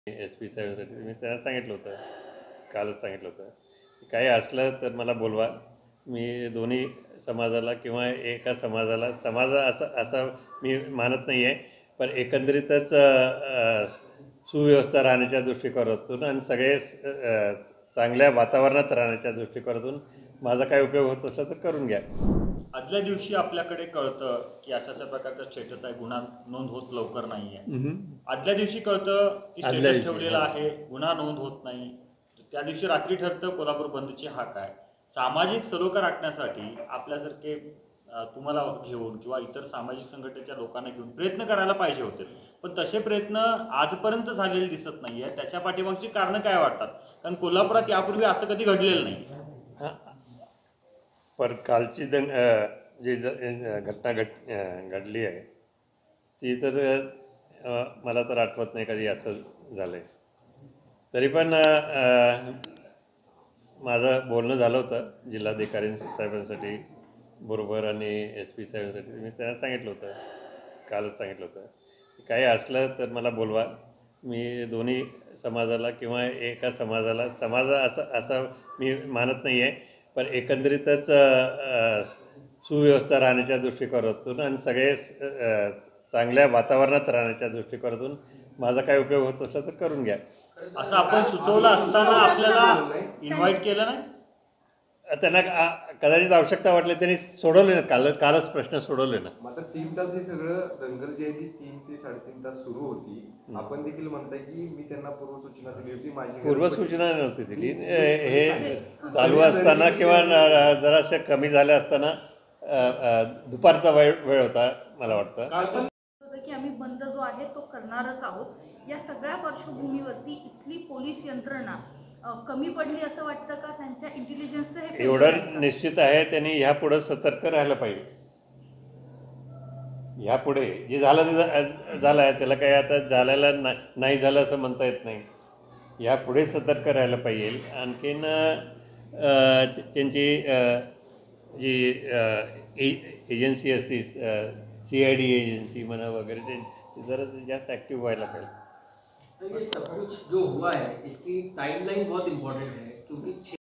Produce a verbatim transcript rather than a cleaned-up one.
S P साहेबांसाठी मी त्यांना सांगितलं होतं, कालच सांगितलं होतं की काही असलं तर मला बोलवा. मी दोन्ही समाजाला किंवा एका समाजाला समाज असं असं मी मानत नाही आहे, पण एकंदरीतच सुव्यवस्था राहण्याच्या दृष्टिकोनातून आणि सगळे चांगल्या वातावरणात राहण्याच्या दृष्टिकोनातून माझा काय उपयोग होत असला तर करून घ्या. आदल्या दिवशी आपल्याकडे कळतं की अशा अशा प्रकारचा स्टेटस आहे, गुन्हा नोंद होत लवकर नाही आहे. आदल्या दिवशी कळतं की स्टेटस ठेवलेला आहे, गुन्हा नोंद होत नाही. त्या दिवशी रात्री ठरतं कोल्हापूर बंदची हाक आहे. सामाजिक सलोखा राखण्यासाठी आपल्यासारखे तुम्हाला घेऊन किंवा इतर सामाजिक संघटनेच्या लोकांना घेऊन प्रयत्न करायला पाहिजे होते, पण तसे प्रयत्न आजपर्यंत झालेले दिसत नाही आहे. त्याच्या पाठीमागची कारणं काय वाटतात? कारण कोल्हापुरात यापूर्वी असं कधी घडलेलं नाही. पर कालची दंग जी घटना घड घडली आहे ती तर मला तर आठवत नाही कधी असं झालं आहे. तरी पण माझं बोलणं झालं होतं जिल्हाधिकारी साहेबांसाठी बरोबर आणि एस पी साहेबांसाठी. मी त्यांना सांगितलं होतं, कालच सांगितलं होतं की काही असलं तर मला बोलवा. मी दोन्ही समाजाला किंवा एका समाजाला समाज असं असं मी मानत नाही आहे, पण एकंदरीतच सुव्यवस्था राहण्याच्या दृष्टिकोनातून आणि सगळे चांगल्या वातावरणात राहण्याच्या दृष्टिकोनातून माझा काय उपयोग होत असला तर करून घ्या. असं आपण सुचवलं असताना आपल्याला इन्व्हाइट केलं नाही? त्यांना कदाचित आवश्यकता वाटली त्यांनी सोडवले ना, काल कालच प्रश्न सोडवले ना. मात्र तीन तास हे सगळं दंगल जी आहे ती तीन ते साडेतीन तास सुरू होती. आपण देखील म्हणताय की मी त्यांना पूर्वसूचना दिली होती. माझी पूर्वसूचना नव्हती दिली. हे चालू असताना किंवा जराशा कमी झाल्या असताना दुपारचा वेळ वेळ होता मला वाटतं की आम्ही बंद जो आहे तो करणारच आहोत. या सगळ्या पार्श्वभूमीवरती इथली पोलीस यंत्रणा कमी पडली असं वाटतं का? त्यांच्या इंटेलिजन्सचं हे एवढं निश्चित आहे. त्यांनी ह्यापुढे सतर्क राहायला पाहिजे. ह्यापुढे जे झालं ते झालं आहे, त्याला काही आता झालेला नाही झालं असं म्हणता येत नाही. ह्यापुढे सतर्क राहायला पाहिजे. आणखीन त्यांची जी एजन्सी असती सी आय डी एजेंसी म्हणा वगैरे, ते जरा जास्त ॲक्टिव्ह व्हायला पाहिजे. तो ये सब कुछ जो हुआ है इसकी टाइमलाइन बहुत इम्पोर्टेंट है, क्योंकि